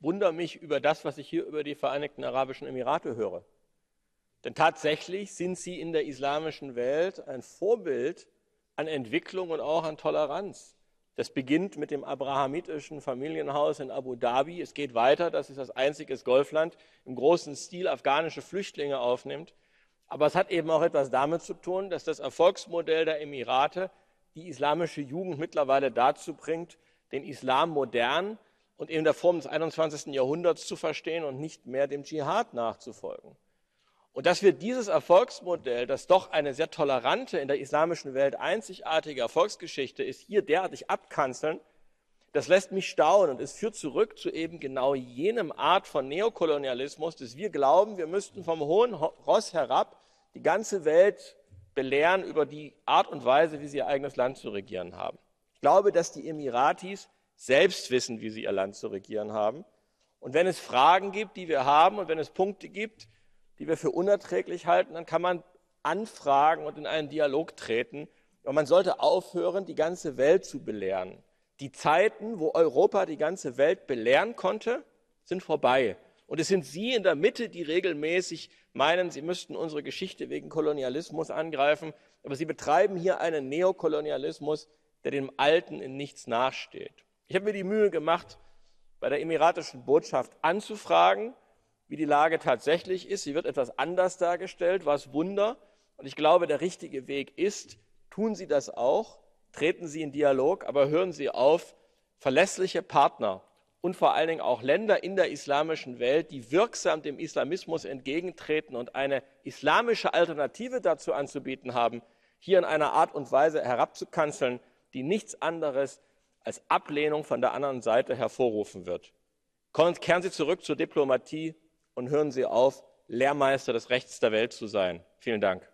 wundere mich über das, was ich hier über die Vereinigten Arabischen Emirate höre. Denn tatsächlich sind sie in der islamischen Welt ein Vorbild an Entwicklung und auch an Toleranz. Das beginnt mit dem abrahamitischen Familienhaus in Abu Dhabi. Es geht weiter, das ist das einzige Golfland, im großen Stil afghanische Flüchtlinge aufnimmt. Aber es hat eben auch etwas damit zu tun, dass das Erfolgsmodell der Emirate die islamische Jugend mittlerweile dazu bringt, den Islam modern und in der Form des 21. Jahrhunderts zu verstehen und nicht mehr dem Dschihad nachzufolgen. Und dass wir dieses Erfolgsmodell, das doch eine sehr tolerante, in der islamischen Welt einzigartige Erfolgsgeschichte ist, hier derartig abkanzeln, das lässt mich staunen und es führt zurück zu eben genau jenem Art von Neokolonialismus, dass wir glauben, wir müssten vom hohen Ross herab die ganze Welt belehren über die Art und Weise, wie sie ihr eigenes Land zu regieren haben. Ich glaube, dass die Emiratis selbst wissen, wie sie ihr Land zu regieren haben. Und wenn es Fragen gibt, die wir haben, und wenn es Punkte gibt, die wir für unerträglich halten, dann kann man anfragen und in einen Dialog treten. Aber man sollte aufhören, die ganze Welt zu belehren. Die Zeiten, wo Europa die ganze Welt belehren konnte, sind vorbei. Und es sind Sie in der Mitte, die regelmäßig meinen, Sie müssten unsere Geschichte wegen Kolonialismus angreifen. Aber Sie betreiben hier einen Neokolonialismus, der dem Alten in nichts nachsteht. Ich habe mir die Mühe gemacht, bei der emiratischen Botschaft anzufragen, wie die Lage tatsächlich ist. Sie wird etwas anders dargestellt, was Wunder. Und ich glaube, der richtige Weg ist, tun Sie das auch, treten Sie in Dialog, aber hören Sie auf, verlässliche Partner und vor allen Dingen auch Länder in der islamischen Welt, die wirksam dem Islamismus entgegentreten und eine islamische Alternative dazu anzubieten haben, hier in einer Art und Weise herabzukanzeln, die nichts anderes als Ablehnung von der anderen Seite hervorrufen wird. Kehren Sie zurück zur Diplomatie und hören Sie auf, Lehrmeister des Rechts der Welt zu sein. Vielen Dank.